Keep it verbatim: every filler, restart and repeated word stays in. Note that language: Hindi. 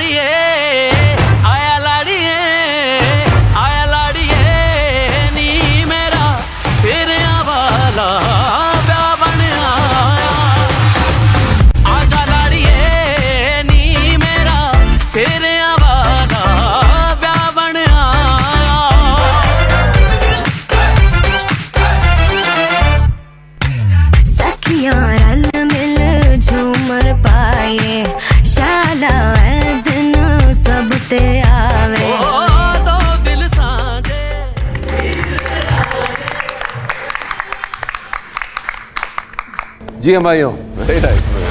लाड़िए आया लाड़िए आया लाड़िए नी मेरा फेरिया वाला ब्याह बन आया। आजा लाड़िए नी मेरा फेरिया वाला ब्याह बन आया। सखियां रल मिल झूमर पाए शाला दिन सब ते आवे। ओ दो दिल सांझे। जी हम भाइयों, वेरी नाइस।